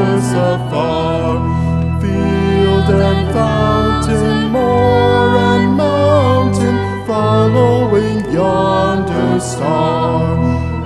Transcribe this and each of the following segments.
shores afar, field and fountain, moor and mountain, following yonder star.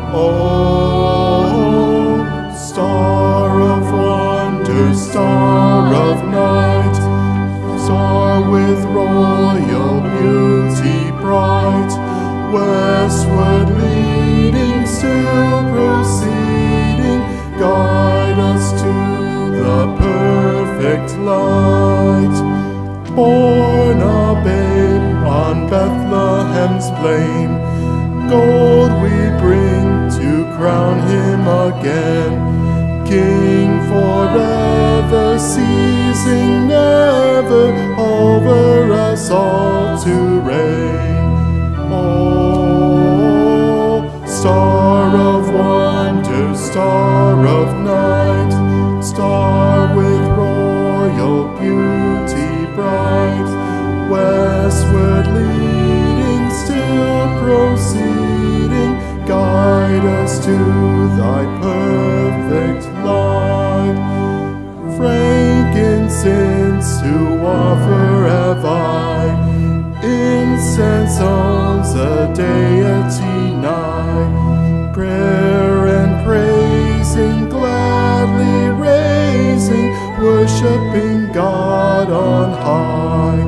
Oh, star of wonder, star of night, star with royal beauty bright, westward leading, still proceeding, guide us to the perfect light. Born a babe on Bethlehem's plain, gold we bring to crown him again, King forever, ceasing never, over us all to reign. Oh, star of wonder, star of night, star with royal beauty bright, westward leading, still proceeding, guide us to thy perfect light. Frankincense to offer have I, incense owns a deity nigh, prayer and praising, gladly raising, worshiping God on high.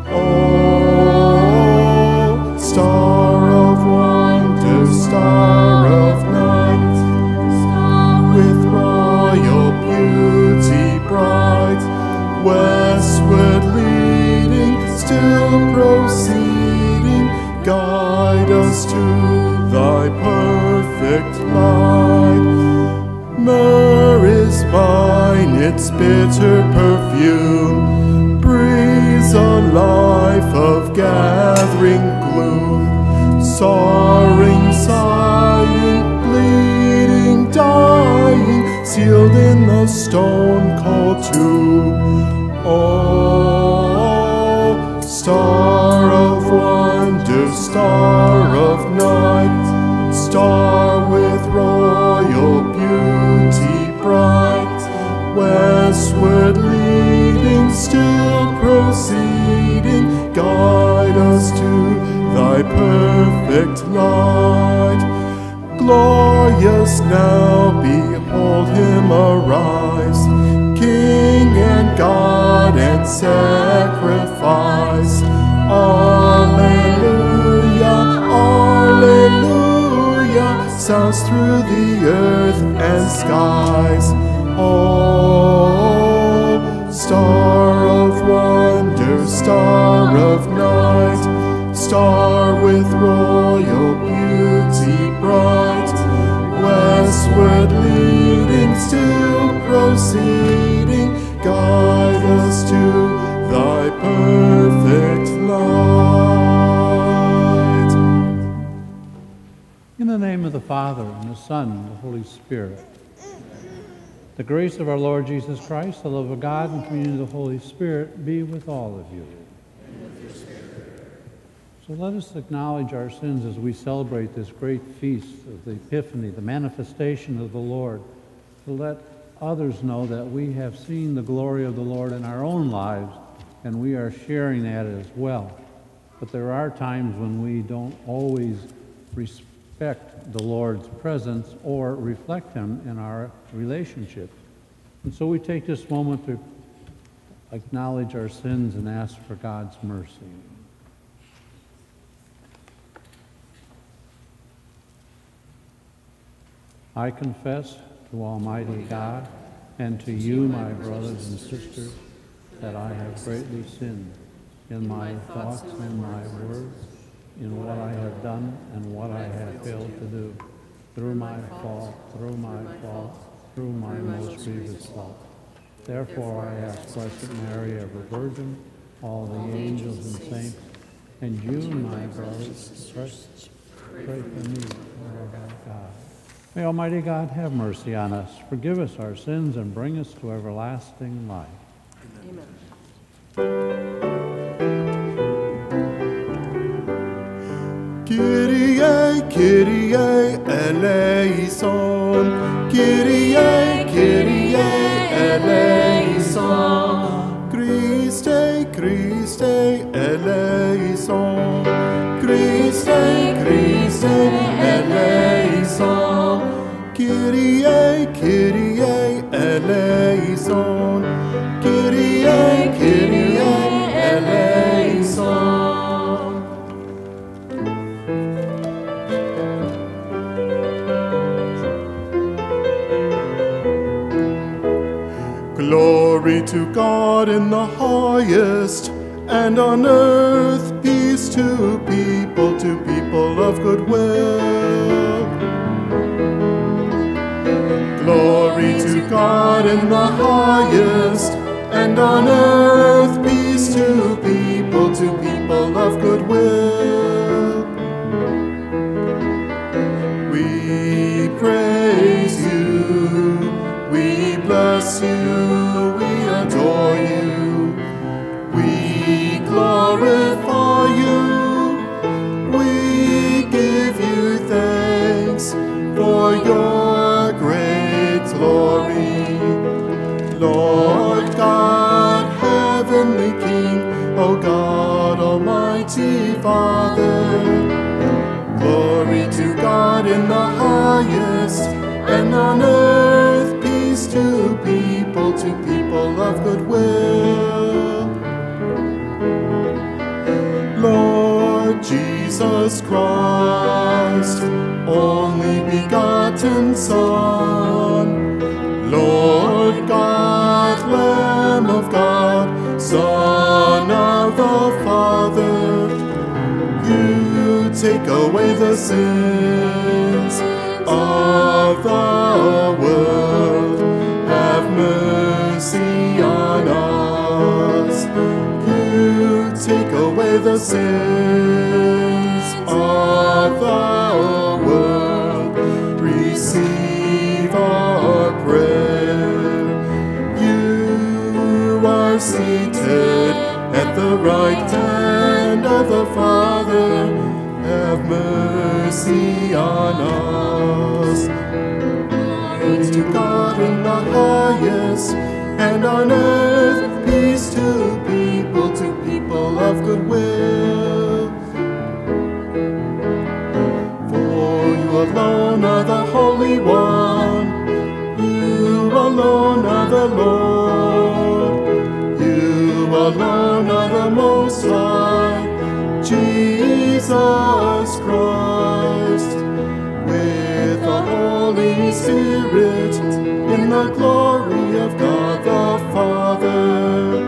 Oh, star of wonder, star of night, with royal beauty bright, westward leading, still proceeding, guide us to thy perfect light. Myrrh is mine, its bitter perfume breathes a life of gathering gloom, sorrowing, sighing, bleeding, dying, sealed in the stone-cold tomb. Oh, star of wonder, star of night, star with royal beauty bright, westward leading, still proceeding, guide us to thy perfect light. Glorious now, behold him arise, King and God and sacrifice. Alleluia, alleluia, sounds through the earth and skies. Oh, star of wonder, star of night, star with royal beauty bright, westward leading, still proceeding, guide us to thy perfect light. In the name of the Father, and the Son, and the Holy Spirit. The grace of our Lord Jesus Christ, the love of God, and the communion of the Holy Spirit be with all of you. So let us acknowledge our sins as we celebrate this great feast of the Epiphany, the manifestation of the Lord, to let others know that we have seen the glory of the Lord in our own lives, and we are sharing that as well. But there are times when we don't always respect the Lord's presence or reflect him in our relationships. And so we take this moment to acknowledge our sins and ask for God's mercy. I confess to Almighty God and to you, my brothers and sisters, that I have greatly sinned in my thoughts and my words, in what I have done and what I have failed to do, through my fault, through my most grievous fault. Therefore I ask Blessed Mary, ever Virgin, all the angels and saints, and you, my brothers, pray for me, Lord our God. May Almighty God have mercy on us, forgive us our sins, and bring us to everlasting life. Amen. Kyrie, Kyrie eleison, Kyrie, Kyrie eleison. Christe, Christe, eleison. Christe, Christe, eleison. Kyrie, Kyrie, eleison. Kyrie, Kyrie, eleison. Glory to God in the highest, and on earth peace to people of good will. Glory to God in the highest, and on earth peace to people of good will. We praise you, we bless you, we adore you, we glorify you, we give you thanks for your great glory. Lord God, heavenly King, O God, almighty Father, glory to God in the highest, and on earth peace to people of good will. Lord Jesus Christ, only begotten Son, Lord God, Lamb of God, Son of the Father, you take away the sins of the world. Have mercy on us. You take away the sins of the world. Receive our prayer. You are seated at the right hand of the Father. Have mercy on us. Glory to God in the highest, and on earth peace to people of good will. For you alone are the Holy One, you alone are the Lord, you alone are the Most High, Jesus Christ, with the Holy Spirit, in the glory of God the Father.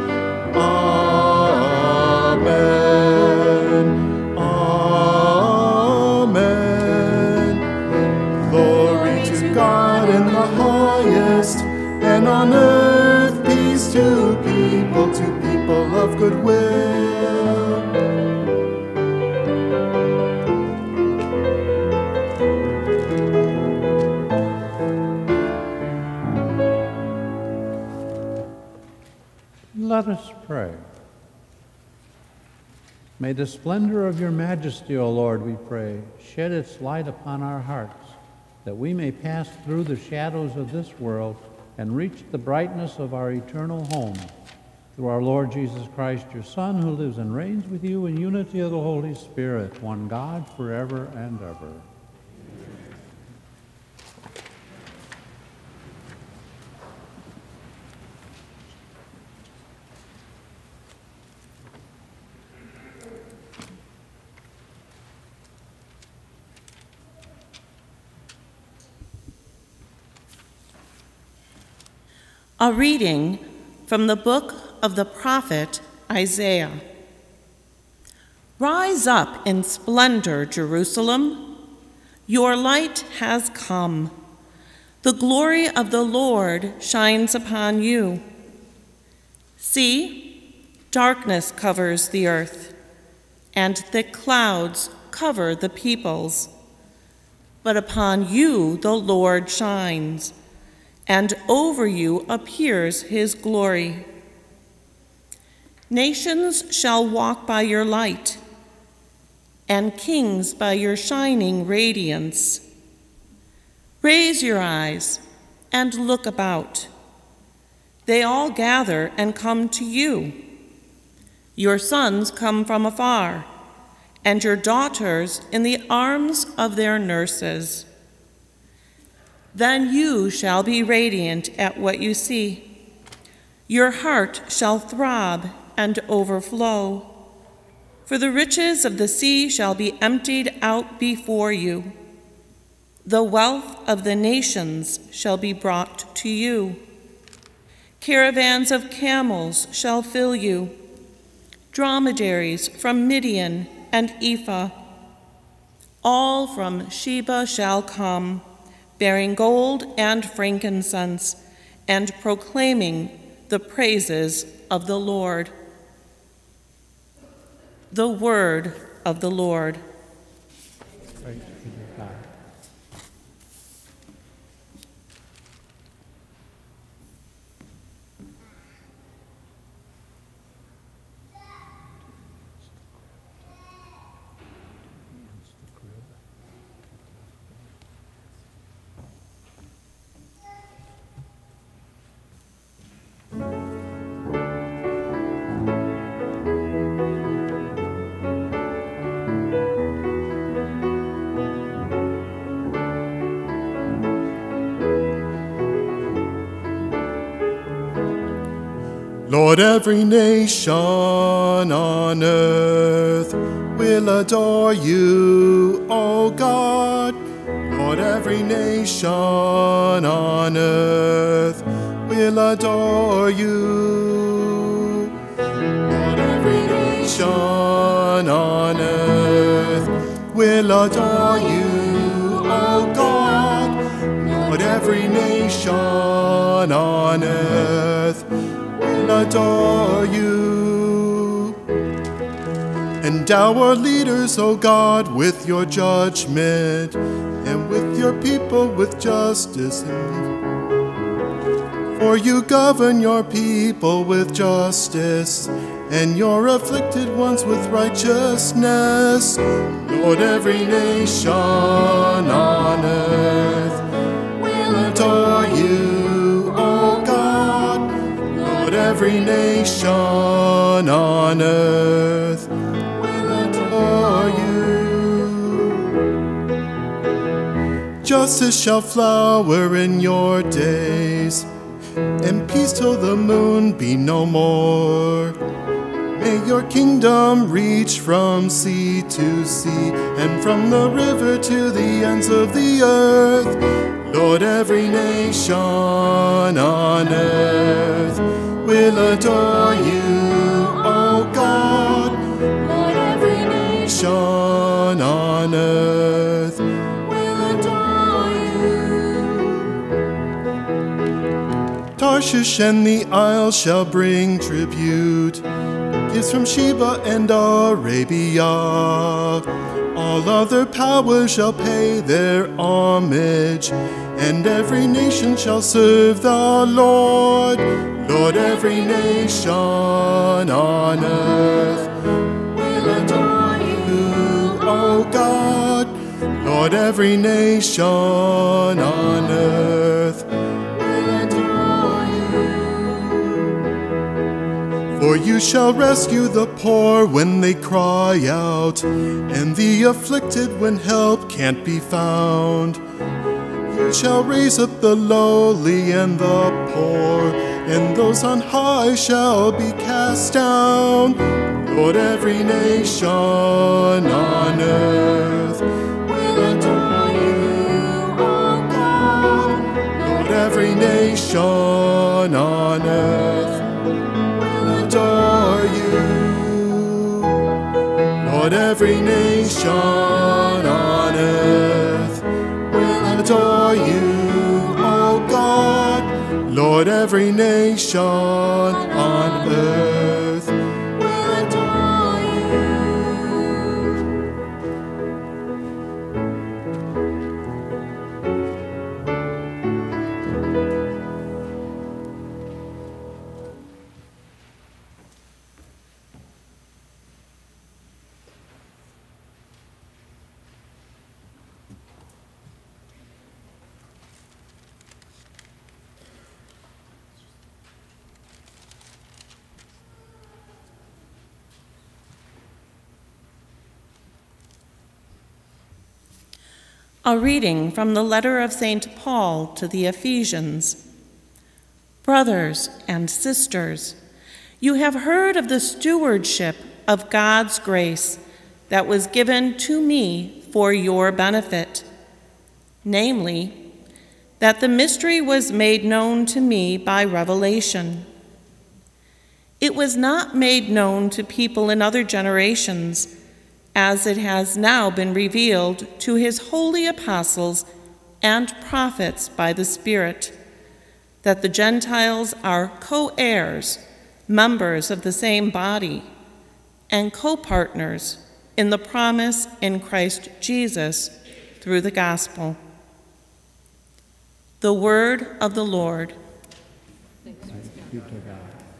Amen. Amen. Glory to God in the highest, and on earth peace to people of good will. Let us pray. May the splendor of your majesty, O Lord, we pray, shed its light upon our hearts, that we may pass through the shadows of this world and reach the brightness of our eternal home. Through our Lord Jesus Christ, your Son, who lives and reigns with you in unity of the Holy Spirit, one God, forever and ever. A reading from the book of the prophet Isaiah. Rise up in splendor, Jerusalem. Your light has come. The glory of the Lord shines upon you. See, darkness covers the earth, and thick clouds cover the peoples. But upon you the Lord shines, and over you appears his glory. Nations shall walk by your light, and kings by your shining radiance. Raise your eyes and look about. they all gather and come to you. Your sons come from afar, and your daughters in the arms of their nurses. Then you shall be radiant at what you see. Your heart shall throb and overflow, for the riches of the sea shall be emptied out before you. The wealth of the nations shall be brought to you. Caravans of camels shall fill you, dromedaries from Midian and Ephah. All from Sheba shall come, bearing gold and frankincense, and proclaiming the praises of the Lord. The word of the Lord. Praise be to God. Lord, every nation on earth will adore you, O God. Lord, every nation on earth will adore you. Lord, every nation on earth will adore you, O God. Lord, every nation on earth adore you. Endow our leaders, O God, with your judgment, and with your people with justice. For you govern your people with justice, and your afflicted ones with righteousness. Lord, every nation on earth will adore you, O God. Every nation on earth will adore you. Justice shall flower in your days, and peace till the moon be no more. May your kingdom reach from sea to sea, and from the river to the ends of the earth. Lord, every nation on earth will adore you, O God. Lord, every nation on earth will adore you. Tarshish and the isles shall bring tribute, gifts from Sheba and Arabia. All other powers shall pay their homage, and every nation shall serve the Lord. Lord, every nation on earth will adore you, O God. Lord, every nation on earth will adore you. For you shall rescue the poor when they cry out, and the afflicted when help can't be found. You shall raise up the lowly and the poor, and those on high shall be cast down. Lord, every nation on earth will adore you, O God. Lord, every nation on earth will adore you. Lord, every nation on earth will adore you, O God. Lord, every nation on earth will adore you. A reading from the letter of St. Paul to the Ephesians. Brothers and sisters, you have heard of the stewardship of God's grace that was given to me for your benefit, namely, that the mystery was made known to me by revelation. It was not made known to people in other generations, as it has now been revealed to his holy apostles and prophets by the Spirit, that the Gentiles are co-heirs, members of the same body, and co-partners in the promise in Christ Jesus through the gospel. The word of the Lord. Thanks be to God.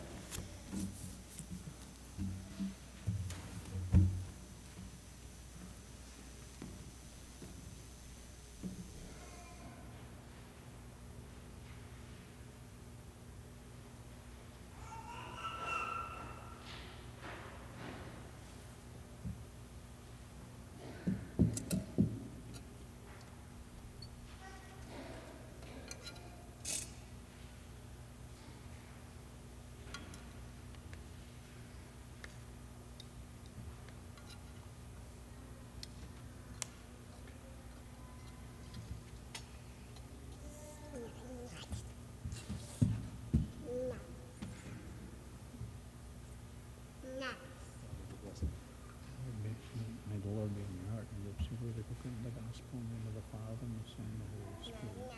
May the Lord be in your heart and lips. You really proclaim the gospel in the name of the Father, and the Son, and the Holy Spirit.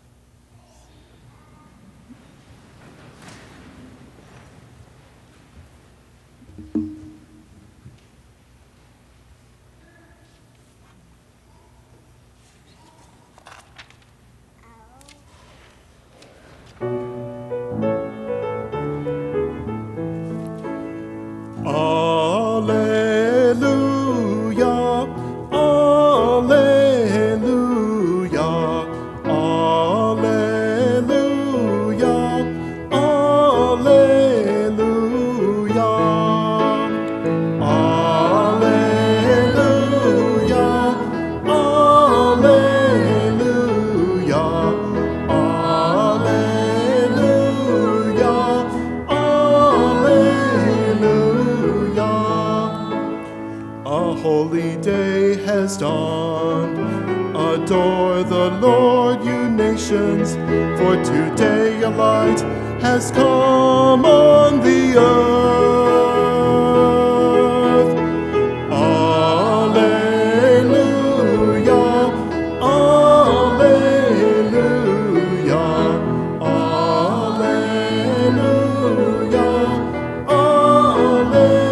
Adore the Lord, you nations, for today a light has come on the earth. Alleluia, alleluia, alleluia, alleluia.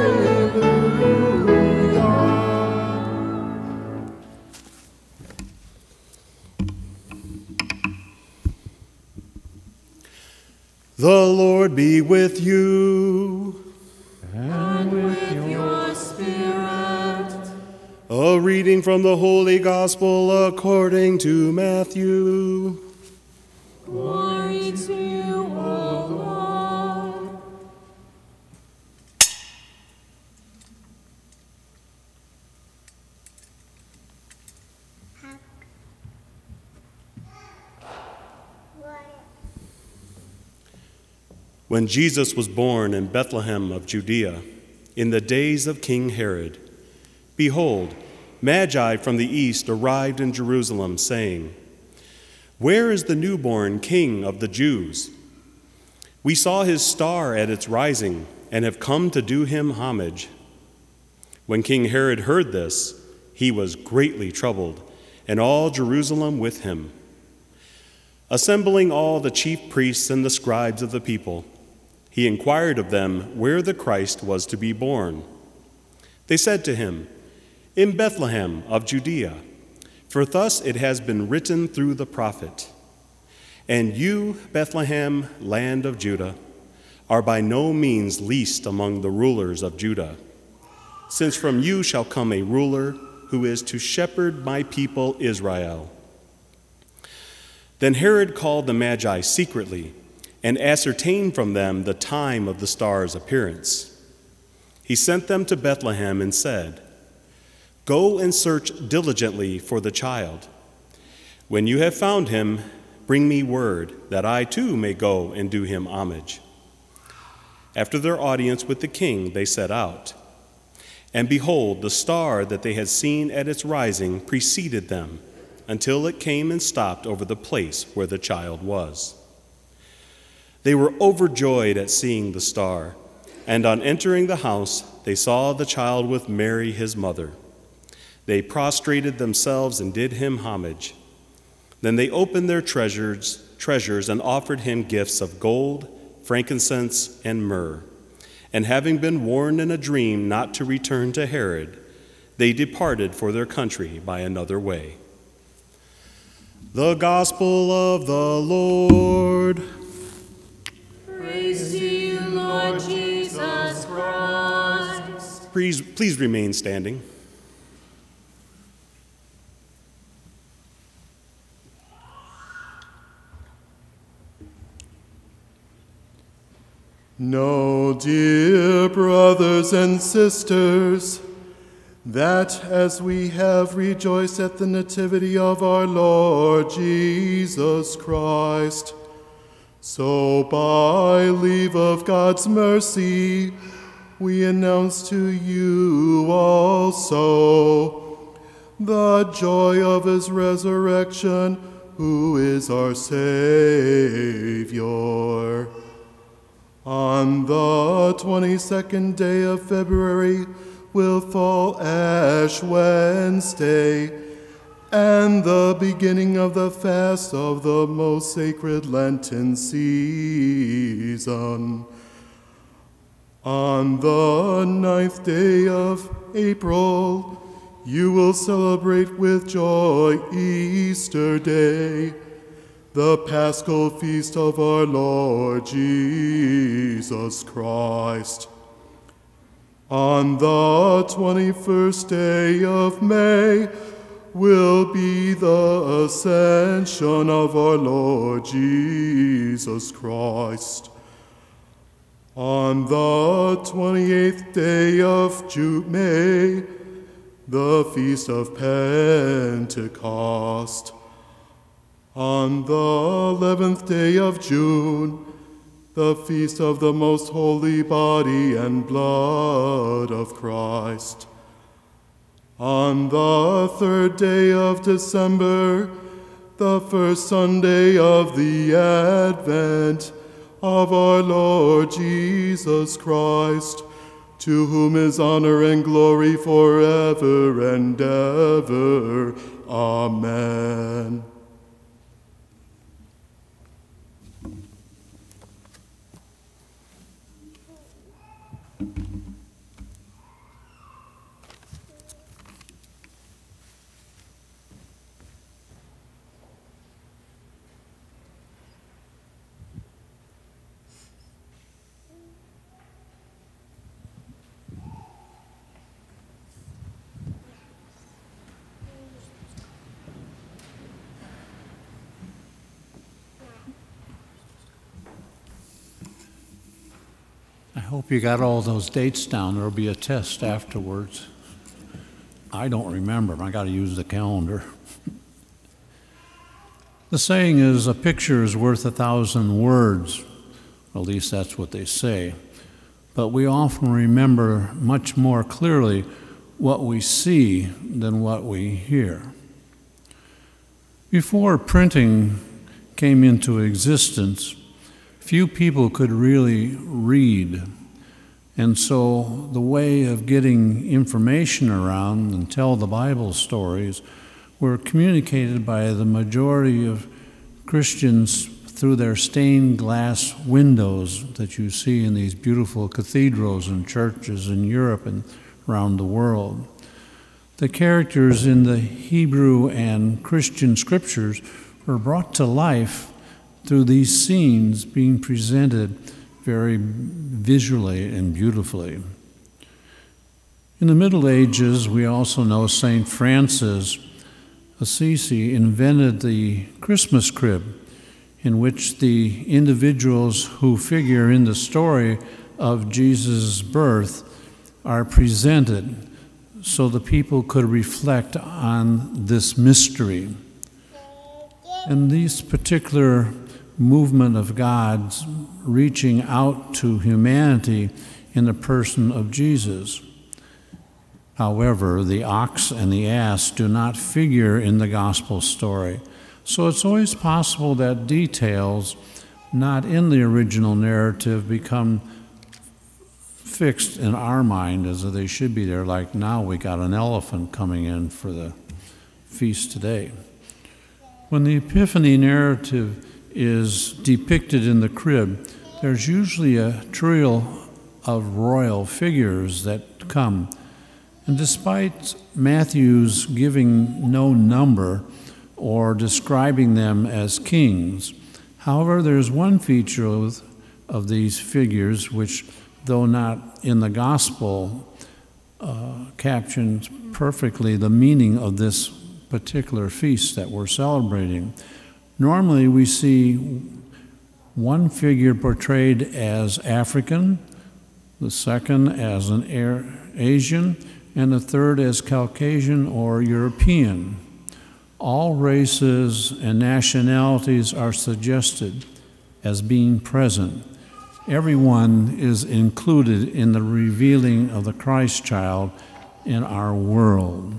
The Lord be with you. And with your spirit. A reading from the Holy Gospel according to Matthew. Glory to you, O Lord. When Jesus was born in Bethlehem of Judea, in the days of King Herod, behold, Magi from the east arrived in Jerusalem, saying, "Where is the newborn King of the Jews? We saw his star at its rising and have come to do him homage." When King Herod heard this, he was greatly troubled, and all Jerusalem with him. Assembling all the chief priests and the scribes of the people, he inquired of them where the Christ was to be born. They said to him, "In Bethlehem of Judea, for thus it has been written through the prophet, and you, Bethlehem, land of Judah, are by no means least among the rulers of Judah, since from you shall come a ruler who is to shepherd my people Israel." Then Herod called the Magi secretly and ascertained from them the time of the star's appearance. He sent them to Bethlehem and said, "Go and search diligently for the child. When you have found him, bring me word, that I too may go and do him homage." After their audience with the king, they set out. And behold, the star that they had seen at its rising preceded them, until it came and stopped over the place where the child was. They were overjoyed at seeing the star, and on entering the house, they saw the child with Mary his mother. They prostrated themselves and did him homage. Then they opened their treasures and offered him gifts of gold, frankincense, and myrrh. And having been warned in a dream not to return to Herod, they departed for their country by another way. The Gospel of the Lord. Praise to you, Lord Jesus Christ. Please remain standing. Know, dear brothers and sisters, that as we have rejoiced at the nativity of our Lord Jesus Christ, so by leave of God's mercy, we announce to you also the joy of his resurrection, who is our Savior. On the 22nd day of February will fall Ash Wednesday, and the beginning of the fast of the most sacred Lenten season. On the 9th day of April, you will celebrate with joy Easter Day, the Paschal feast of our Lord Jesus Christ. On the 21st day of May will be the Ascension of our Lord Jesus Christ. On the 28th day of May, the Feast of Pentecost. On the 11th day of June, the feast of the most holy body and blood of Christ. On the 3rd day of December, the first Sunday of the Advent of our Lord Jesus Christ, to whom is honor and glory forever and ever. Amen. I hope you got all those dates down. There'll be a test afterwards. I don't remember them. I got to use the calendar. The saying is, a picture is worth 1,000 words. At least that's what they say. But we often remember much more clearly what we see than what we hear. Before printing came into existence, few people could really read. And so the way of getting information around and tell the Bible stories were communicated by the majority of Christians through their stained glass windows that you see in these beautiful cathedrals and churches in Europe and around the world. The characters in the Hebrew and Christian scriptures were brought to life through these scenes being presented very visually and beautifully. In the Middle Ages, we also know St. Francis Assisi invented the Christmas crib, in which the individuals who figure in the story of Jesus' birth are presented so the people could reflect on this mystery. And this particular movement of God's reaching out to humanity in the person of Jesus. However, the ox and the ass do not figure in the gospel story. So it's always possible that details not in the original narrative become fixed in our mind as if they should be there, like now we got an elephant coming in for the feast today. When the Epiphany narrative is depicted in the crib, there's usually a trio of royal figures that come. And despite Matthew's giving no number or describing them as kings, however, there's one feature of these figures which, though not in the gospel, captions perfectly the meaning of this particular feast that we're celebrating. Normally we see one figure portrayed as African, the second as an Asian, and the third as Caucasian or European. All races and nationalities are suggested as being present. Everyone is included in the revealing of the Christ child in our world.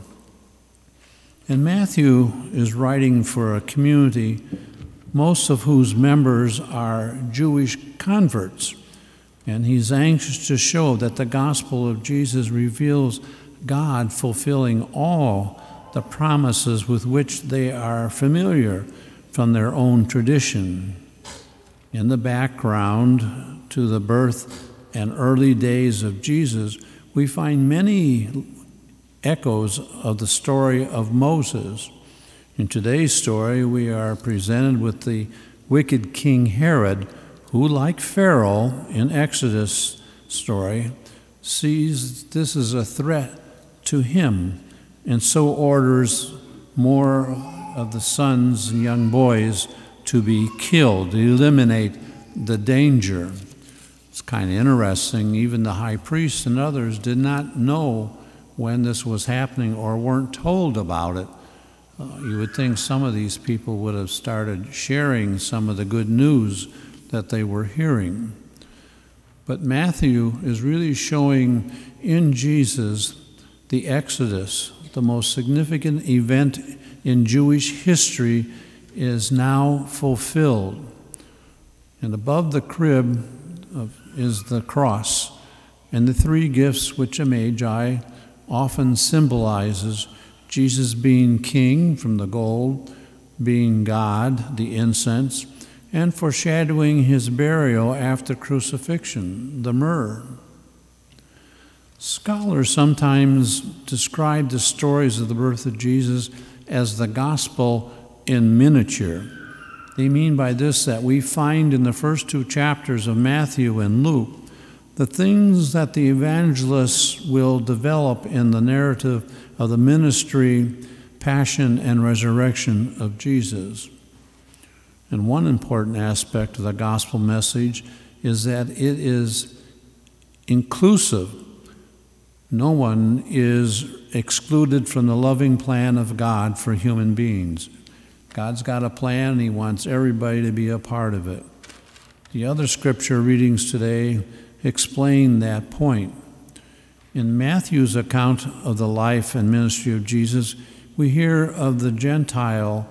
And Matthew is writing for a community, most of whose members are Jewish converts. And he's anxious to show that the gospel of Jesus reveals God fulfilling all the promises with which they are familiar from their own tradition. In the background to the birth and early days of Jesus, we find many echoes of the story of Moses. In today's story, we are presented with the wicked King Herod, who, like Pharaoh in Exodus story, sees this as a threat to him, and so orders more of the sons and young boys to be killed, to eliminate the danger. It's kind of interesting. Even the high priest and others did not know when this was happening or weren't told about it. You would think some of these people would have started sharing some of the good news that they were hearing. But Matthew is really showing in Jesus the Exodus, the most significant event in Jewish history, is now fulfilled. And above the crib is the cross and the three gifts which a magi often symbolizes: Jesus being king from the gold, being God, the incense, and foreshadowing his burial after crucifixion, the myrrh. Scholars sometimes describe the stories of the birth of Jesus as the gospel in miniature. They mean by this that we find in the first two chapters of Matthew and Luke the things that the evangelists will develop in the narrative of the ministry, passion, and resurrection of Jesus. And one important aspect of the gospel message is that it is inclusive. No one is excluded from the loving plan of God for human beings. God's got a plan, and he wants everybody to be a part of it. The other scripture readings today explain that point. In Matthew's account of the life and ministry of Jesus, we hear of the Gentile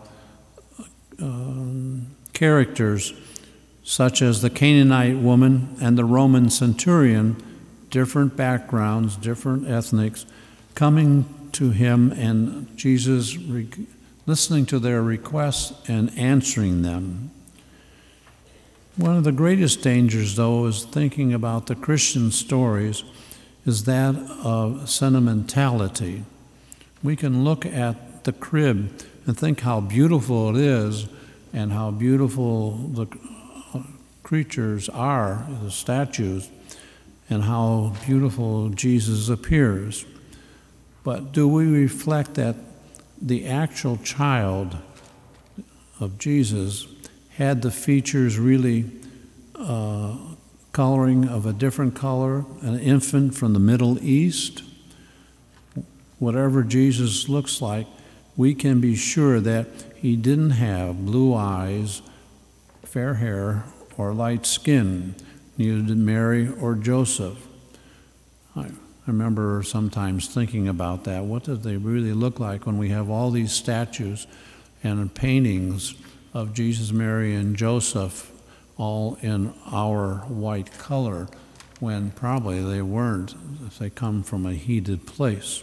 characters, such as the Canaanite woman and the Roman centurion, different backgrounds, different ethnics, coming to him and Jesus listening to their requests and answering them. One of the greatest dangers, though, is thinking about the Christian stories is that of sentimentality. We can look at the crib and think how beautiful it is and how beautiful the creatures are, the statues, and how beautiful Jesus appears. But do we reflect that the actual child of Jesus had the features really coloring of a different color, an infant from the Middle East? Whatever Jesus looks like, we can be sure that he didn't have blue eyes, fair hair, or light skin. Neither did Mary or Joseph. I remember sometimes thinking about that. What did they really look like when we have all these statues and paintings of Jesus, Mary, and Joseph all in our white color, when probably they weren't, if they come from a heated place.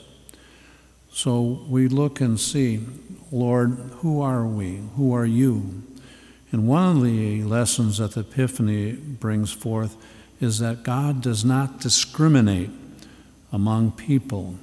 So we look and see, Lord, who are we? Who are you? And one of the lessons that the Epiphany brings forth is that God does not discriminate among people.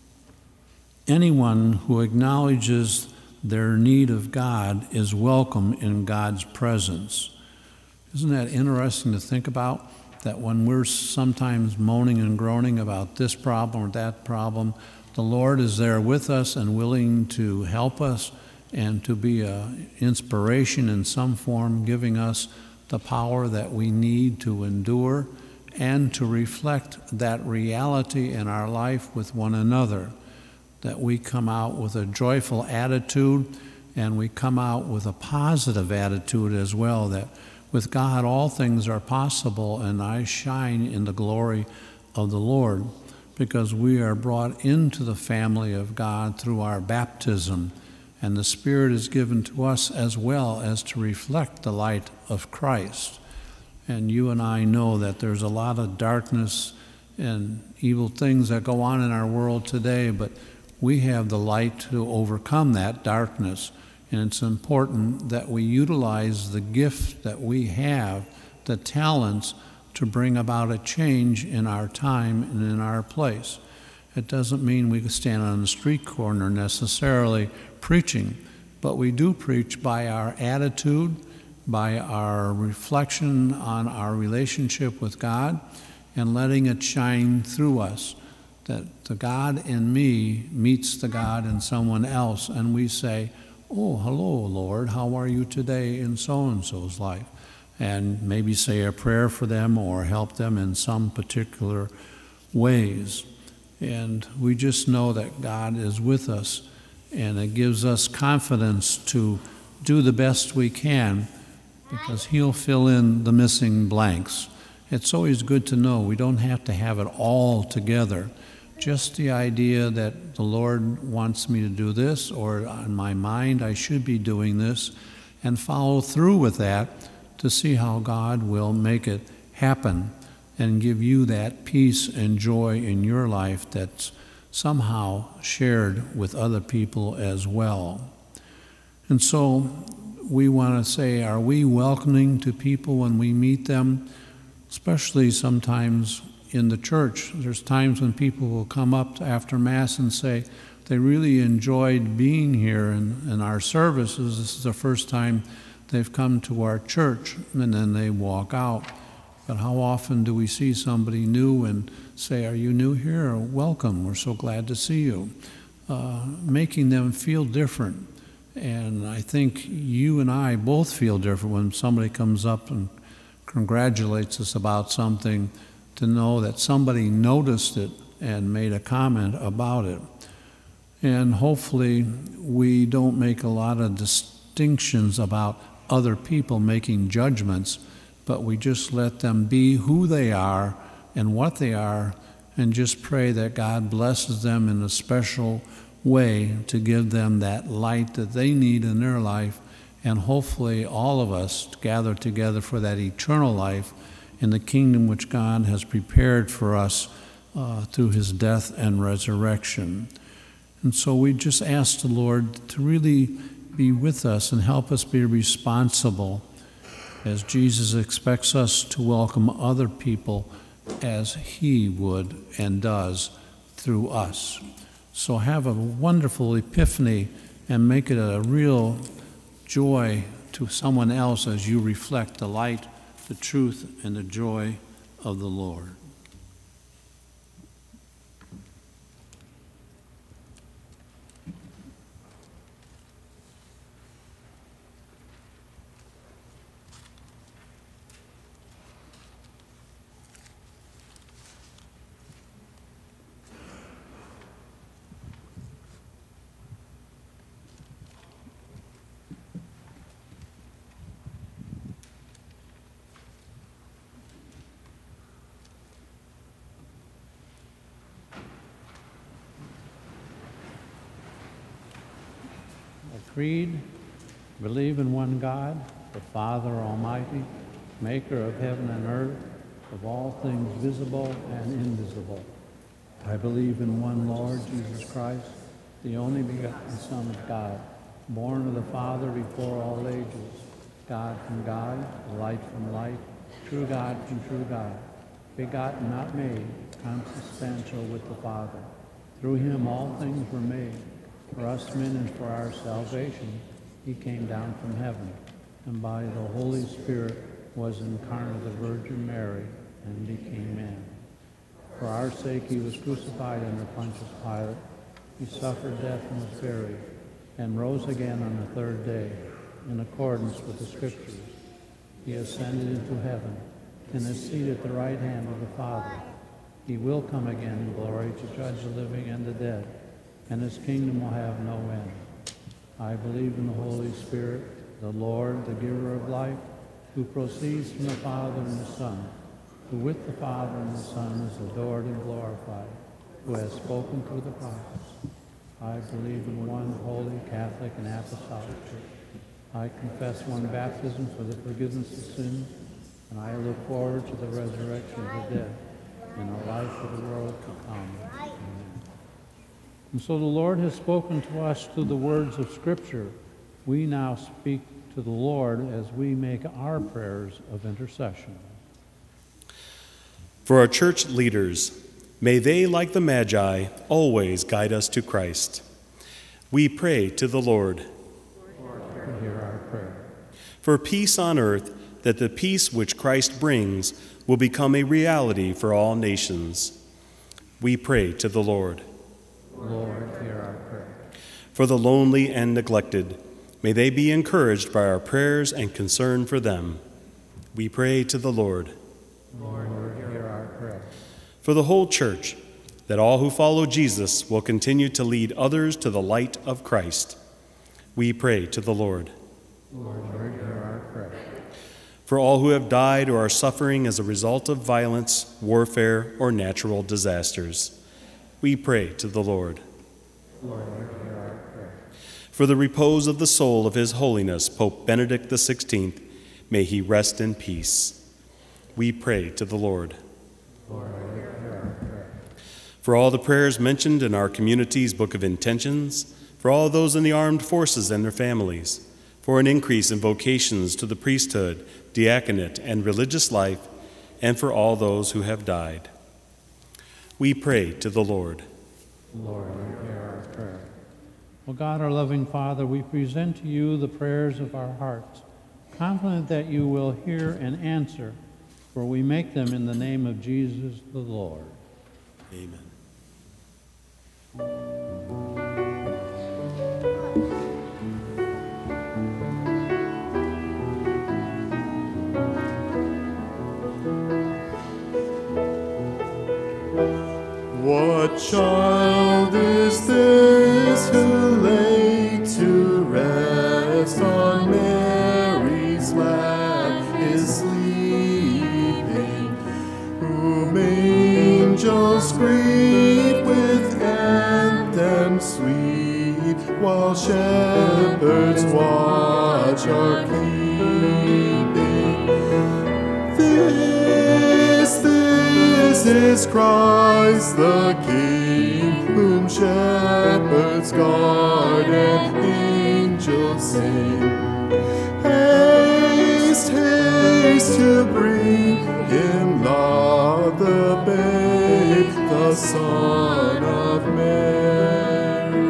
Anyone who acknowledges their need of God is welcome in God's presence. Isn't that interesting to think about? That when we're sometimes moaning and groaning about this problem or that problem, the Lord is there with us and willing to help us and to be an inspiration in some form, giving us the power that we need to endure and to reflect that reality in our life with one another, that we come out with a joyful attitude and we come out with a positive attitude as well, that with God all things are possible, and I shine in the glory of the Lord, because we are brought into the family of God through our baptism, and the Spirit is given to us as well as to reflect the light of Christ. And you and I know that there's a lot of darkness and evil things that go on in our world today, but we have the light to overcome that darkness. And it's important that we utilize the gift that we have, the talents, to bring about a change in our time and in our place. It doesn't mean we can stand on the street corner necessarily preaching, but we do preach by our attitude, by our reflection on our relationship with God, and letting it shine through us, that the God in me meets the God in someone else, and we say, "Oh, hello, Lord, how are you today in so-and-so's life?" And maybe say a prayer for them or help them in some particular ways. And we just know that God is with us, and it gives us confidence to do the best we can, because He'll fill in the missing blanks. It's always good to know we don't have to have it all together. Just the idea that the Lord wants me to do this, or on my mind I should be doing this, and follow through with that to see how God will make it happen and give you that peace and joy in your life that's somehow shared with other people as well. And so we want to say, are we welcoming to people when we meet them? Especially sometimes in the church, there's times when people will come up after Mass and say they really enjoyed being here in our services. This is the first time they've come to our church, and then they walk out. But how often do we see somebody new and say, "Are you new here?" Or, "Welcome, we're so glad to see you." Making them feel different. And I think you and I both feel different when somebody comes up and congratulates us about something, to know that somebody noticed it and made a comment about it. And hopefully we don't make a lot of distinctions about other people making judgments, but we just let them be who they are and what they are, and just pray that God blesses them in a special way to give them that light that they need in their life, and hopefully all of us gather together for that eternal life in the kingdom which God has prepared for us through His death and resurrection. And so we just ask the Lord to really be with us and help us be responsible, as Jesus expects us to welcome other people as He would and does through us. So have a wonderful Epiphany and make it a real joy to someone else as you reflect the light, the truth, and the joy of the Lord. Creed, believe in one God, the Father Almighty, maker of heaven and earth, of all things visible and invisible. I believe in one Lord Jesus Christ, the only begotten Son of God, born of the Father before all ages, God from God, light from light, true God from true God, begotten, not made, consubstantial with the Father. Through him all things were made. For us men and for our salvation, he came down from heaven, and by the Holy Spirit was incarnate of the Virgin Mary, and became man. For our sake he was crucified under Pontius Pilate. He suffered death and was buried, and rose again on the third day, in accordance with the Scriptures. He ascended into heaven, and is seated at the right hand of the Father. He will come again in glory to judge the living and the dead, and his kingdom will have no end. I believe in the Holy Spirit, the Lord, the giver of life, who proceeds from the Father and the Son, who with the Father and the Son is adored and glorified, who has spoken through the prophets. I believe in one holy, Catholic, and Apostolic Church. I confess one baptism for the forgiveness of sins, and I look forward to the resurrection of the dead and the life of the world to come. Amen. And so the Lord has spoken to us through the words of Scripture. We now speak to the Lord as we make our prayers of intercession. For our church leaders, may they, like the Magi, always guide us to Christ. We pray to the Lord. Lord, hear our prayer. For peace on earth, that the peace which Christ brings will become a reality for all nations. We pray to the Lord. Lord, hear our prayer. For the lonely and neglected, may they be encouraged by our prayers and concern for them. We pray to the Lord. Lord, hear our prayer. For the whole church, that all who follow Jesus will continue to lead others to the light of Christ. We pray to the Lord. Lord, hear our prayer. For all who have died or are suffering as a result of violence, warfare, or natural disasters, we pray to the Lord. Lord, hear our prayer. For the repose of the soul of His Holiness, Pope Benedict XVI, may he rest in peace. We pray to the Lord. Lord, hear our prayer. For all the prayers mentioned in our community's Book of Intentions, for all those in the armed forces and their families, for an increase in vocations to the priesthood, diaconate, and religious life, and for all those who have died. We pray to the Lord. Lord, hear our prayer. O God, our loving Father, we present to you the prayers of our hearts, confident that you will hear and answer, for we make them in the name of Jesus the Lord. Amen. What child is this who laid to rest on Mary's lap is sleeping, whom angels greet with anthems sweet, while shepherds watch are keeping? This is Christ the King, whom shepherds guard and angels sing. Haste, haste to bring him laud, the babe, the Son of Mary.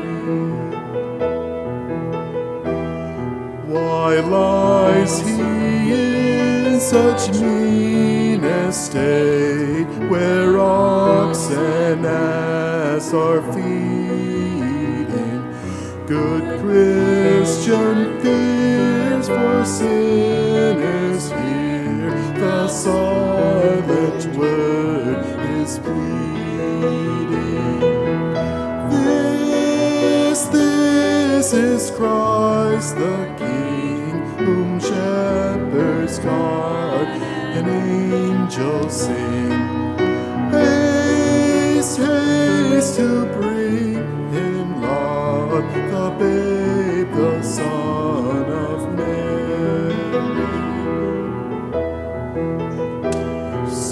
Why lies he in such mean estate, where ox and ass are feeding? Good Christian fears for sinners hear, the silent word is pleading. This is Christ the King, whom shepherds guard and angels sing. Haste, haste to bring him laud, the babe, the Son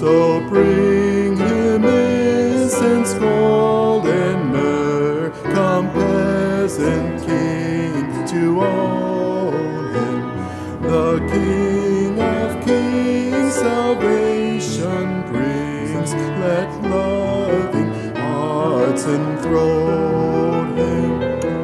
So bring him incense, gold, and myrrh. Come, peasant king, to own him. The King of Kings salvation brings. Let loving hearts enthrone him.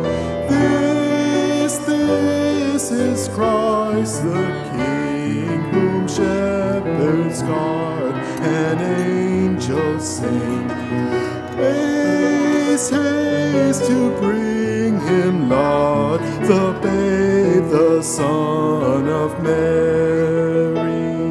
This is Christ the King, whom shepherds guard and angels sing. Haste, haste to bring him, Lord, the babe, the Son of Mary.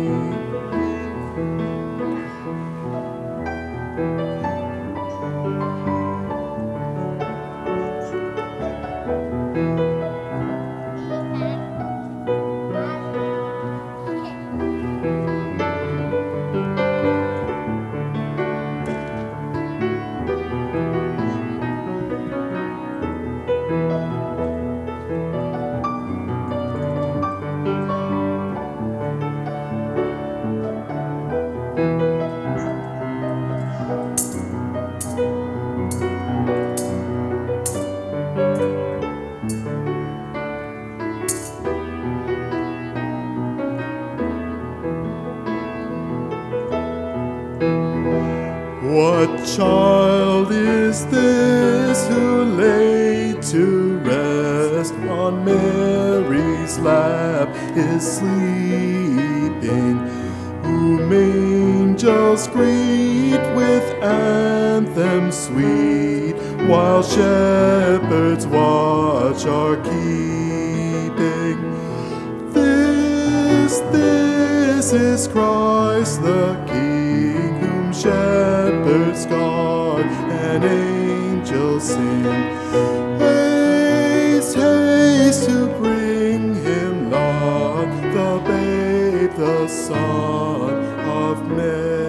What child is this who laid to rest on Mary's lap is sleeping, whom angels greet with anthems sweet, while shepherds watch are keeping? This is Christ the King, whom shepherds guard and angels sing. Haste, haste to bring him, Lord, the babe, the Son of Mary.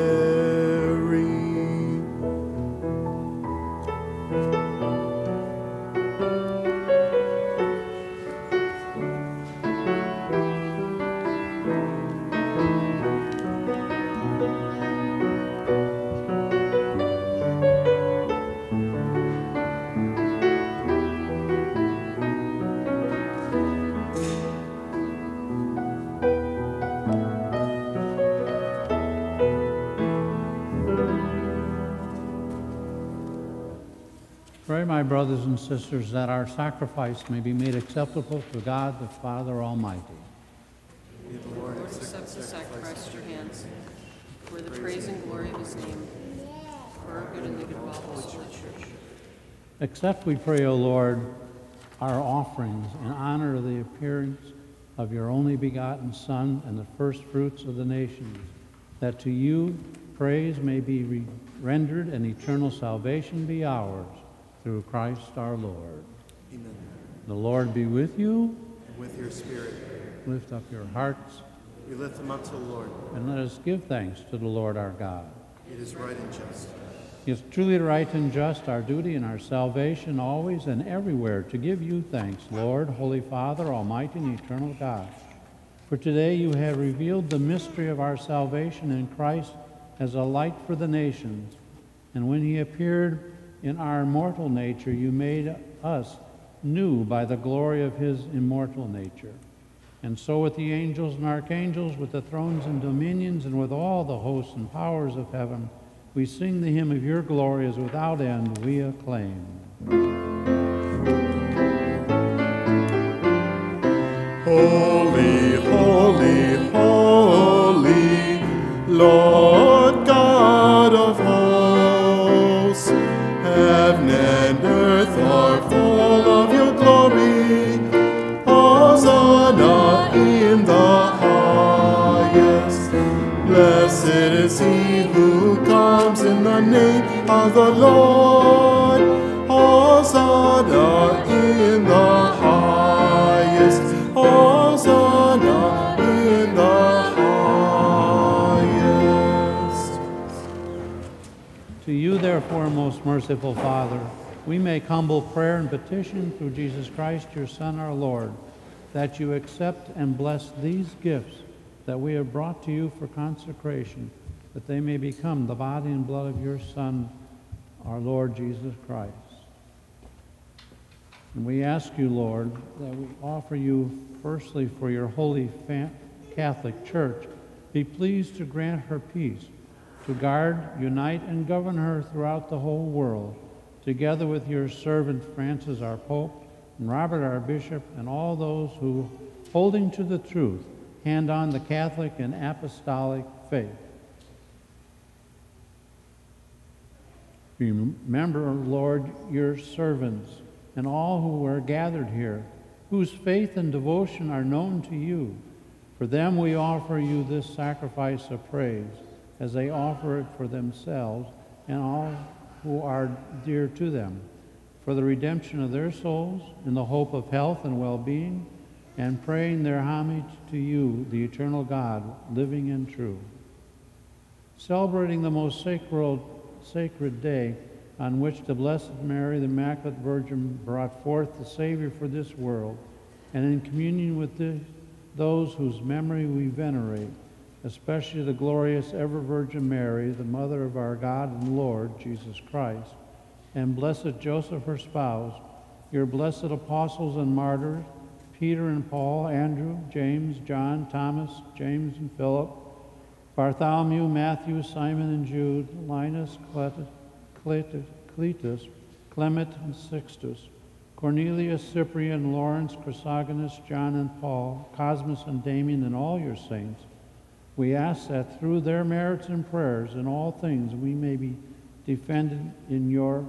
Pray, my brothers and sisters, that our sacrifice may be made acceptable to God the Father Almighty. May the Lord accept the sacrifice at your hands, for the praise and glory of his name, for our good and the good welfare of the church. Accept, we pray, O Lord, our offerings in honor of the appearance of your only begotten Son and the first fruits of the nations, that to you praise may be rendered and eternal salvation be ours, through Christ our Lord. Amen. The Lord be with you. And with your spirit. Lift up your hearts, We lift them up to the Lord. and let us give thanks to the Lord our God. It is right and just. It is truly right and just, our duty and our salvation, always and everywhere, to give you thanks, Lord, Holy Father, Almighty and eternal God. For today you have revealed the mystery of our salvation in Christ as a light for the nations. And when he appeared in our mortal nature, you made us new by the glory of his immortal nature. And so with the angels and archangels, with the thrones and dominions, and with all the hosts and powers of heaven, we sing the hymn of your glory as without end we acclaim. Holy, holy, holy, Lord God of hosts, heaven and earth are full of your glory. Hosanna in the highest. Blessed is he who comes in the name of the Lord. Hosanna in the highest. Hosanna in the highest. To you, therefore, most merciful Father, we make humble prayer and petition through Jesus Christ, your Son, our Lord, that you accept and bless these gifts that we have brought to you for consecration, that they may become the body and blood of your Son, our Lord Jesus Christ. And we ask you, Lord, that we offer you firstly for your holy Catholic Church. Be pleased to grant her peace, to guard, unite, and govern her throughout the whole world, together with your servant Francis, our Pope, and Robert, our Bishop, and all those who, holding to the truth, hand on the Catholic and Apostolic faith. Remember, Lord, your servants and all who are gathered here, whose faith and devotion are known to you. For them we offer you this sacrifice of praise, as they offer it for themselves and all who are dear to them, for the redemption of their souls, in the hope of health and well-being, and praying their homage to you, the eternal God, living and true. Celebrating the most sacred day on which the Blessed Mary, the Immaculate Virgin, brought forth the Savior for this world, and in communion with those whose memory we venerate, especially the glorious ever-Virgin Mary, the Mother of our God and Lord, Jesus Christ, and blessed Joseph, her spouse, your blessed apostles and martyrs, Peter and Paul, Andrew, James, John, Thomas, James and Philip, Bartholomew, Matthew, Simon and Jude, Linus, Cletus, Clement and Sixtus, Cornelius, Cyprian, Lawrence, Chrysogonus, John and Paul, Cosmas and Damien, and all your saints. We ask that through their merits and prayers in all things we may be defended in your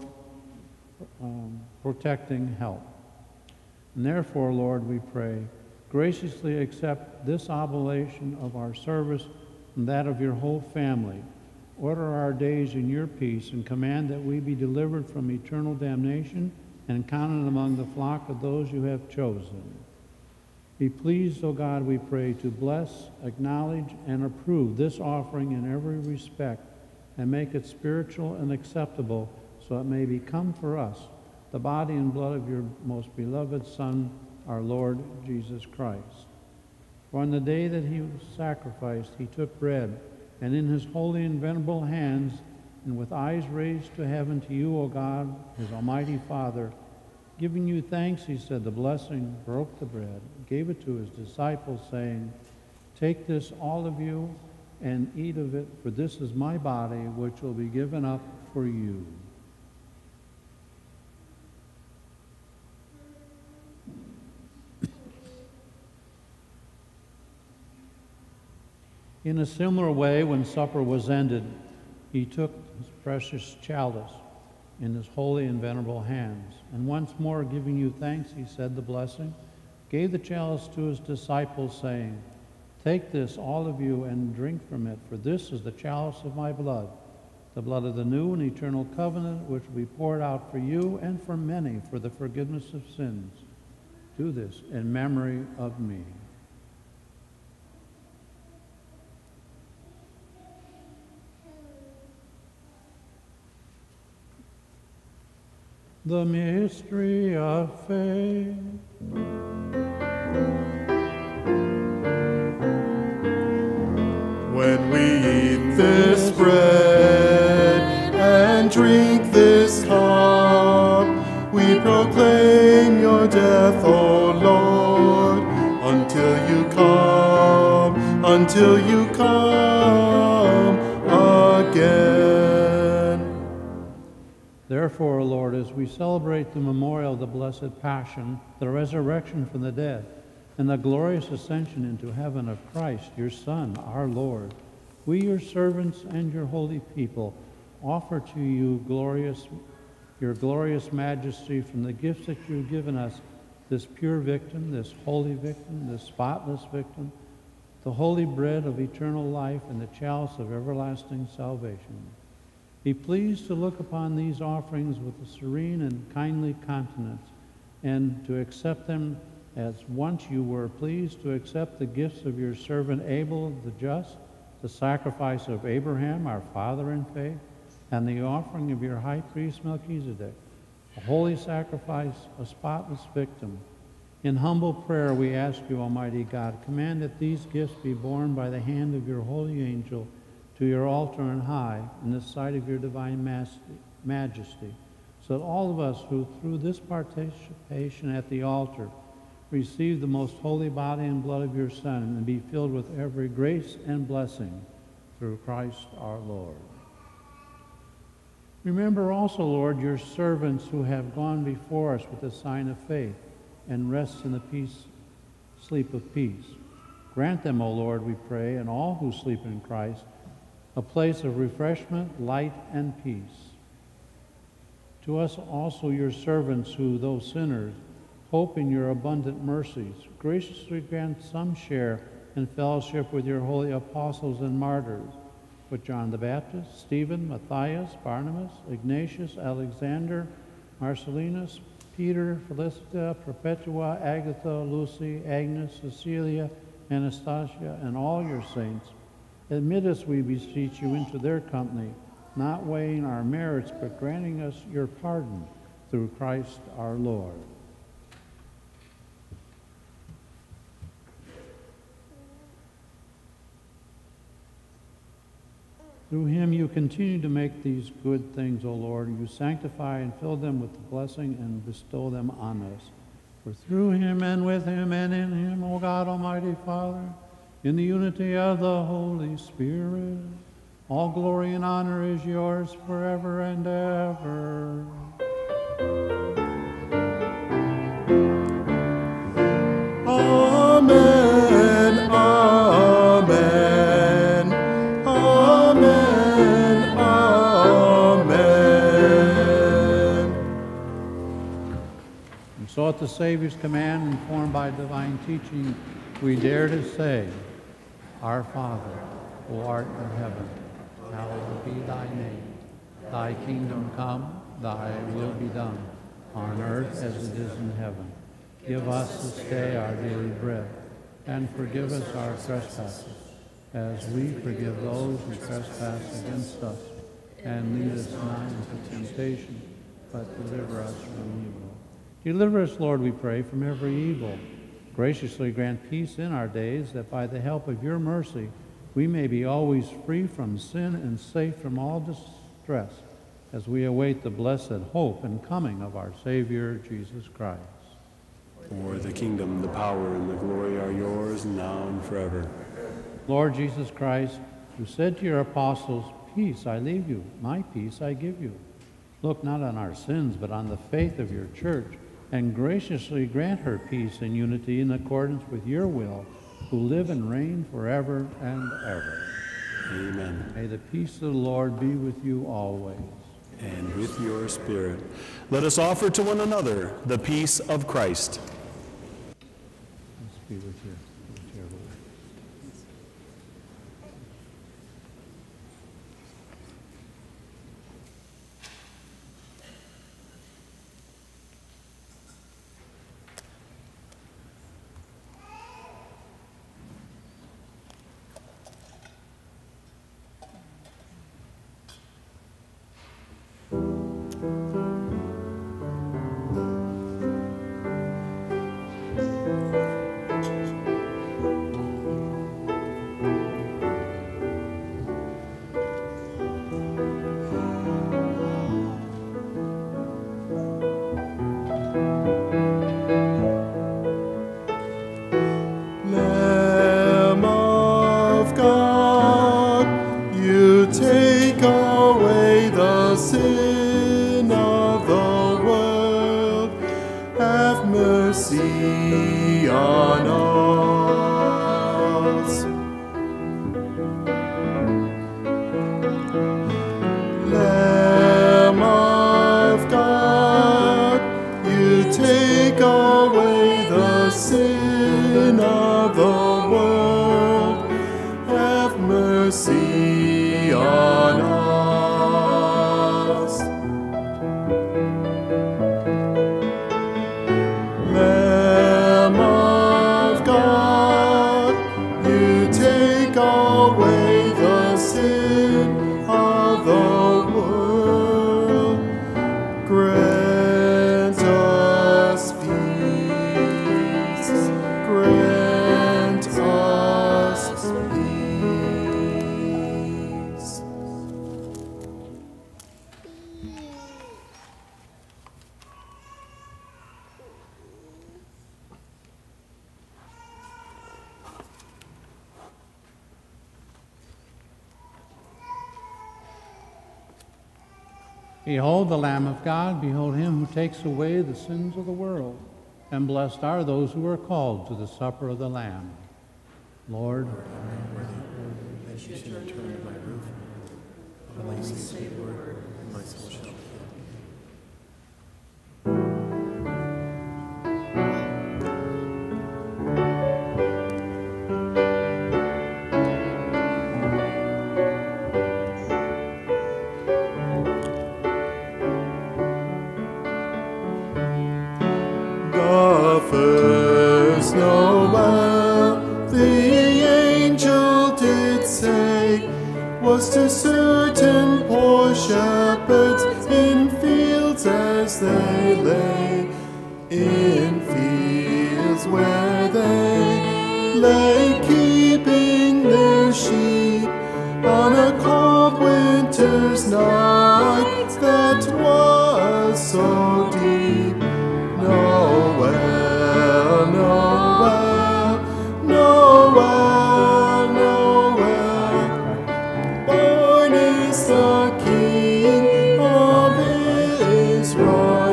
protecting help. And therefore, Lord, we pray, graciously accept this oblation of our service and that of your whole family. Order our days in your peace, and command that we be delivered from eternal damnation and counted among the flock of those you have chosen. Be pleased, O God, we pray, to bless, acknowledge, and approve this offering in every respect, and make it spiritual and acceptable, so it may become for us the body and blood of your most beloved Son, our Lord Jesus Christ. For on the day that he was sacrificed, he took bread, and in his holy and venerable hands, and with eyes raised to heaven to you, O God, his almighty Father, giving you thanks, he said the blessing, broke the bread, gave it to his disciples, saying, "Take this, all of you, and eat of it, for this is my body, which will be given up for you." In a similar way, when supper was ended, he took his precious chalice in his holy and venerable hands, and once more giving you thanks, he said the blessing, gave the chalice to his disciples, saying, "Take this, all of you, and drink from it, for this is the chalice of my blood, the blood of the new and eternal covenant, which will be poured out for you and for many for the forgiveness of sins. Do this in memory of me." The mystery of faith. When we eat this bread and drink this cup, we proclaim your death, O Lord, until you come again. Therefore, Lord, as we celebrate the memorial of the Blessed Passion, the resurrection from the dead, and the glorious ascension into heaven of Christ, your Son, our Lord, we, your servants and your holy people, offer to you your glorious majesty from the gifts that you've given us, this pure victim, this holy victim, this spotless victim, the holy bread of eternal life, and the chalice of everlasting salvation. Be pleased to look upon these offerings with a serene and kindly countenance, and to accept them as once you were pleased to accept the gifts of your servant Abel the just, the sacrifice of Abraham, our father in faith, and the offering of your high priest Melchizedek, a holy sacrifice, a spotless victim. In humble prayer we ask you, Almighty God, command that these gifts be borne by the hand of your holy angel to your altar on high in the sight of your divine majesty, so that all of us who through this participation at the altar receive the most holy body and blood of your Son and be filled with every grace and blessing through Christ our Lord. Remember also, Lord, your servants who have gone before us with the sign of faith and rest in the sleep of peace. Grant them, O Lord, we pray, and all who sleep in Christ, a place of refreshment, light, and peace. To us also, your servants who, though sinners, hope in your abundant mercies, graciously grant some share in fellowship with your holy apostles and martyrs, with John the Baptist, Stephen, Matthias, Barnabas, Ignatius, Alexander, Marcellinus, Peter, Felicita, Perpetua, Agatha, Lucy, Agnes, Cecilia, Anastasia, and all your saints. Admit us, we beseech you, into their company, not weighing our merits, but granting us your pardon through Christ our Lord. Through him you continue to make these good things, O Lord. You sanctify and fill them with the blessing and bestow them on us. For through him and with him and in him, O God, Almighty Father, in the unity of the Holy Spirit, all glory and honor is yours forever and ever. Amen, amen, amen, amen. And so at the Savior's command, informed by divine teaching, we dare to say, Our Father, who art in heaven, hallowed be thy name. Thy kingdom come, thy will be done, on earth as it is in heaven. Give us this day our daily bread, and forgive us our trespasses, as we forgive those who trespass against us. And lead us not into temptation, but deliver us from evil. Deliver us, Lord, we pray, from every evil. Graciously grant peace in our days, that by the help of your mercy we may be always free from sin and safe from all distress, as we await the blessed hope and coming of our Savior, Jesus Christ. For the kingdom, the power, and the glory are yours, now and forever. Lord Jesus Christ, who said to your apostles, Peace I leave you, my peace I give you. Look not on our sins, but on the faith of your church, and graciously grant her peace and unity in accordance with your will, who live and reign forever and ever. Amen. May the peace of the Lord be with you always. And with your spirit. Let us offer to one another the peace of Christ. Peace be with you. With your Lord. Lamb of God, you take away the sin of the world. Have mercy on us. Lamb of God, you take away the sin of the world. Have mercy on us. Lamb of God, you take away the sin of the world. Grant us peace. Grant us peace. Behold the Lamb of God, behold him who takes away the sins of the world. And blessed are those who are called to the supper of the Lamb. Lord, that you should return to my roof. Only say the word, and my soul shall be healed. The first Noel, the angel did say, was to certain poor shepherds in fields as they lay, in fields where they lay keeping their sheep on a cold winter's night that was so deep. Noel, Noel, Noel, Noel, born is the King of Israel.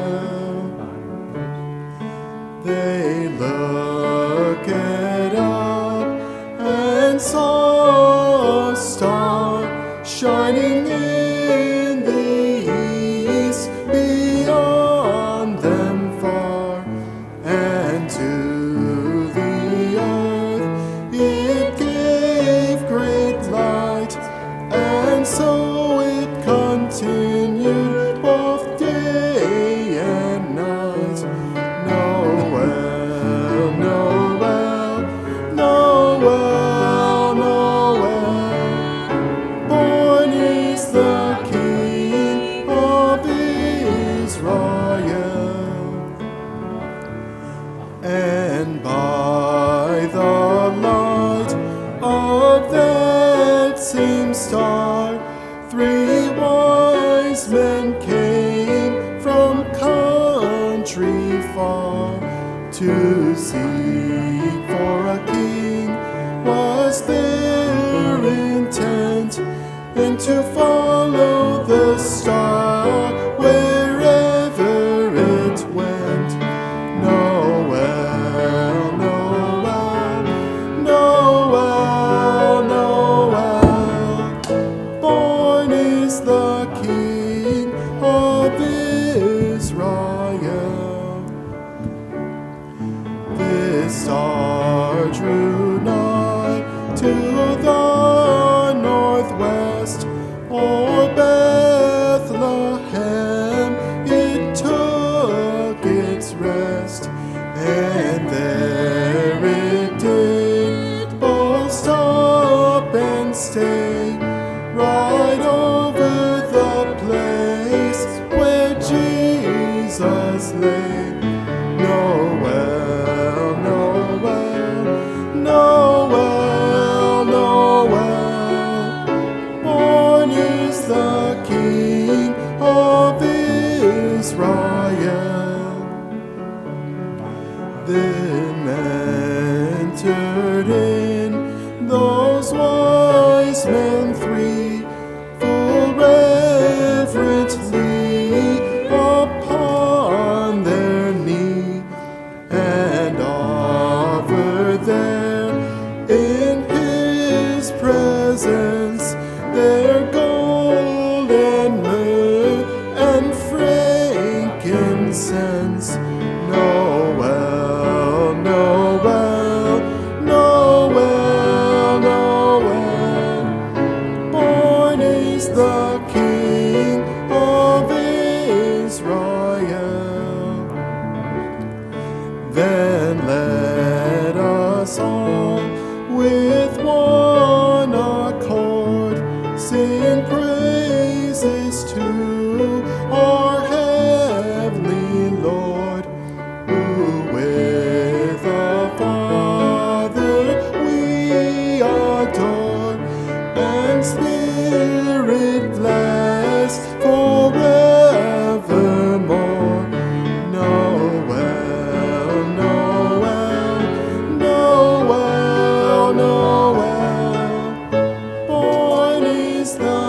They looked up and saw a star shining in the east beyond them far, and to the earth it gave great light, and so it continued both day and night. Noel, Noel, Noel, Noel, born is the King of Israel. And by the light of that same star, 3 wise men came from country far. To seek for a king was their intent, and to follow the star wherever it went. Noel, Noel, Noel, Noel, born is the King of Israel. This star drew nigh to the northwest, o'er Bethlehem it took its rest, and there it did both stop and stay, right over the place where Jesus lay. Noel, Noel, Noel, Noel, born is the King of Israel. Then entered in those wise men 3, full reverently upon their knee, and offered there in his presence their gold and myrrh and frankincense. Noel, Noel, Noel, Noel, born is the King of Israel. Then let us all with one accord sing praises to our heavenly Lord, who with the Father we adore, and Spirit blessed forevermore. Noel, Noel, Noel, Noel, born is the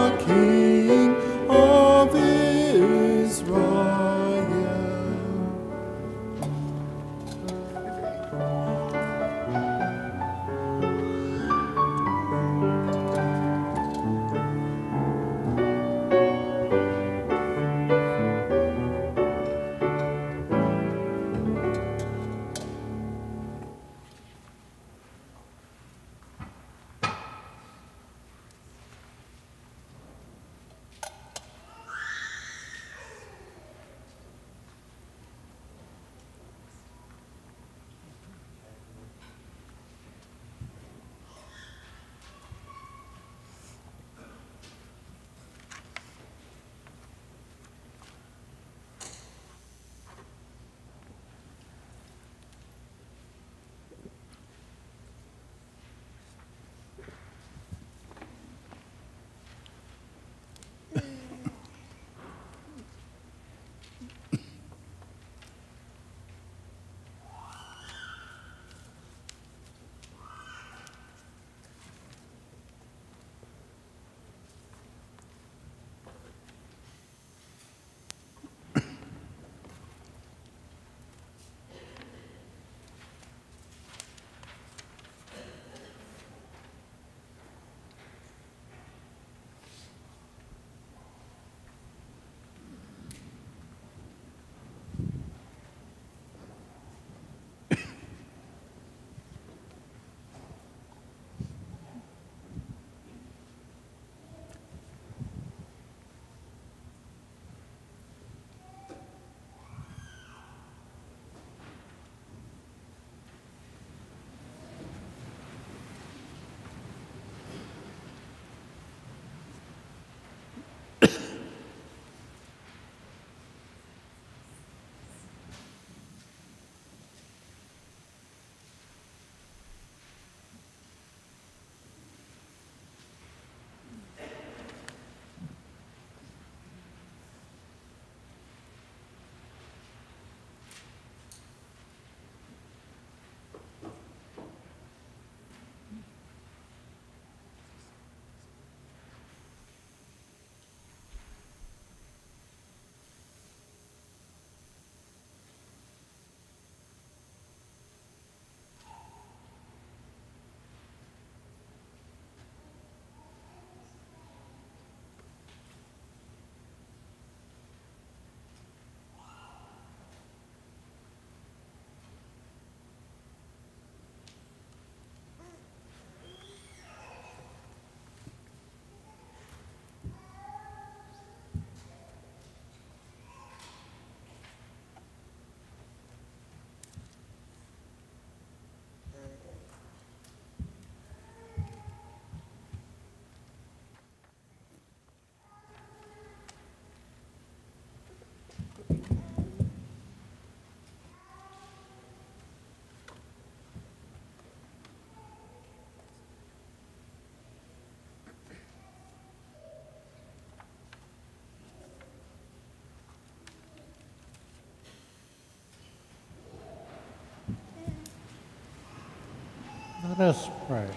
Let us pray.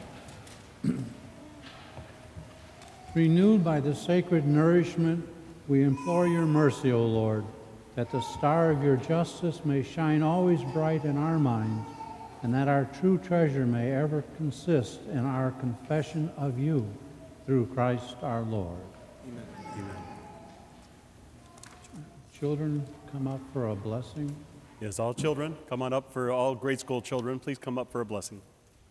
Renewed by the sacred nourishment, we implore your mercy, O Lord, that the star of your justice may shine always bright in our minds, and that our true treasure may ever consist in our confession of you through Christ our Lord. Amen. Amen. Children, come up for a blessing. Yes, all children, come on up. For all grade school children, please come up for a blessing.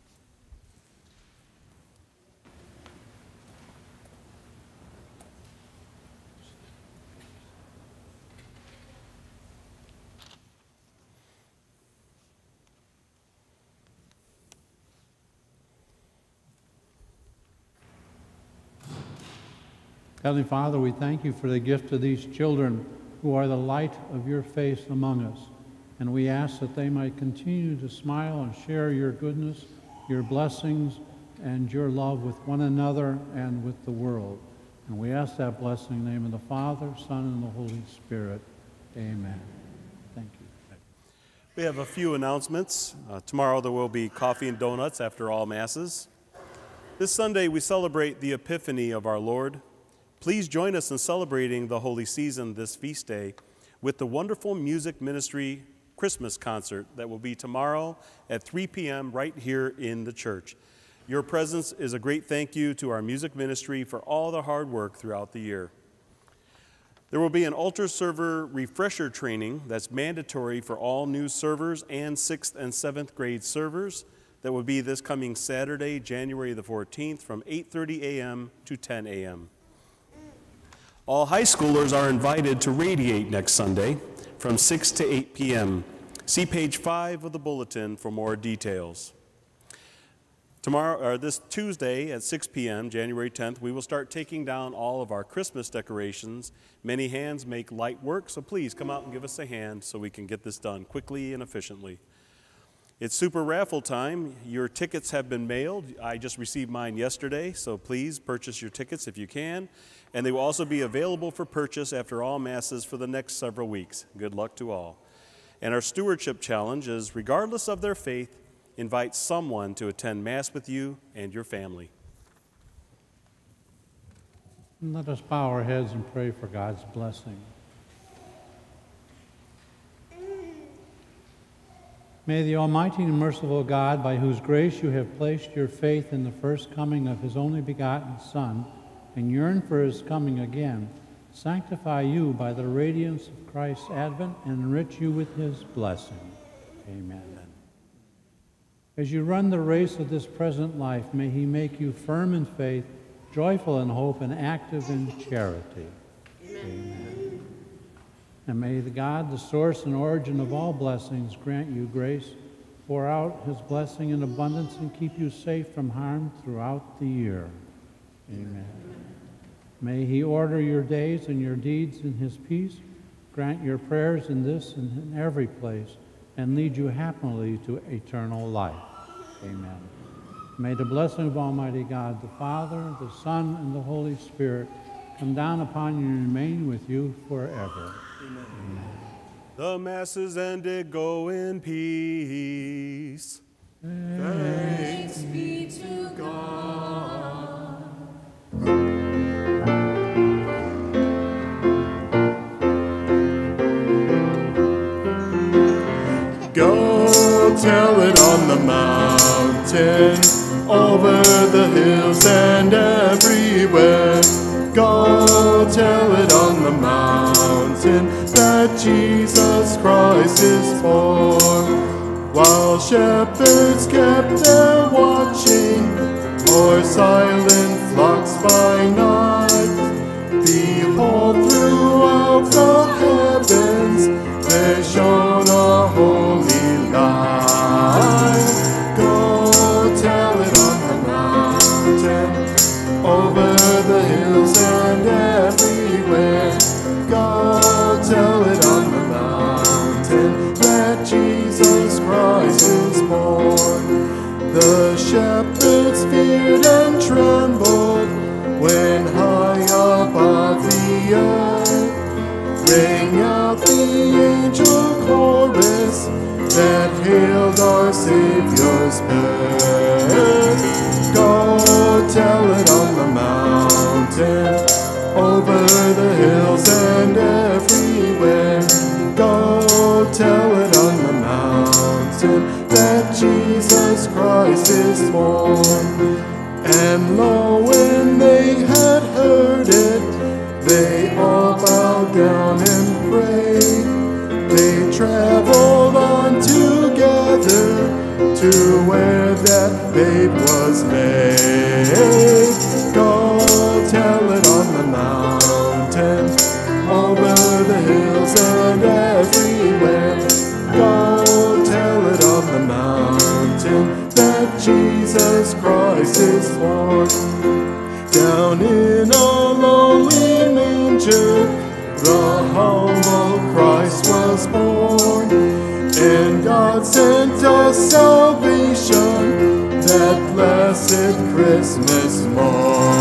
Heavenly Father, we thank you for the gift of these children who are the light of your face among us. And we ask that they might continue to smile and share your goodness, your blessings, and your love with one another and with the world. And we ask that blessing in the name of the Father, Son, and the Holy Spirit. Amen. Thank you. We have a few announcements. Tomorrow there will be coffee and donuts after all Masses. This Sunday we celebrate the Epiphany of our Lord. Please join us in celebrating the holy season this feast day with the wonderful music ministry Christmas concert that will be tomorrow at 3 p.m. right here in the church. Your presence is a great thank you to our music ministry for all the hard work throughout the year. There will be an altar server refresher training that's mandatory for all new servers and 6th and 7th grade servers. That will be this coming Saturday, January the 14th from 8:30 a.m. to 10 a.m. All high schoolers are invited to Radiate next Sunday from 6 to 8 p.m. See page 5 of the bulletin for more details. This Tuesday at 6 p.m., January 10th, we will start taking down all of our Christmas decorations. Many hands make light work, so please come out and give us a hand so we can get this done quickly and efficiently. It's super raffle time. Your tickets have been mailed. I just received mine yesterday, so please purchase your tickets if you can. And they will also be available for purchase after all Masses for the next several weeks. Good luck to all. And our stewardship challenge is, regardless of their faith, invite someone to attend Mass with you and your family. And let us bow our heads and pray for God's blessing. May the Almighty and merciful God, by whose grace you have placed your faith in the first coming of his only begotten Son, and yearn for his coming again, sanctify you by the radiance of Christ's advent and enrich you with his blessing. Amen. As you run the race of this present life, may he make you firm in faith, joyful in hope, and active in charity. Amen. And may the God, the source and origin of all blessings, grant you grace, pour out his blessing in abundance, and keep you safe from harm throughout the year. Amen. May he order your days and your deeds in his peace, grant your prayers in this and in every place, and lead you happily to eternal life. Amen. May the blessing of Almighty God, the Father, the Son, and the Holy Spirit come down upon you and remain with you forever. Amen. Amen. The Mass is ended. Go in peace. Thanks be to God. Go tell it on the mountain, over the hills and everywhere. Go tell it on the mountain that Jesus Christ is born. While shepherds kept their watching o'er silent flocks by night, behold, throughout the heavens there shone a holy light. Go tell it on the mountain, over the hills and everywhere. Go tell it on the mountain that Jesus Christ is born. The shepherds feared and trembled when high above the earth rang out the angel chorus that hailed our Savior's birth. tell it on the mountain, over the hills and everywhere. Go tell it on the mountain that Jesus Christ is born. And lo, when they had heard it, they all bowed down and prayed. They traveled on together to where that babe was laid. Go tell it on the mountain, over the hills and everywhere. Go tell it on the mountain that Jesus Christ is born. Down in a lowly manger, the humble Christ was born, and God sent us salvation that blessed Christmas morn.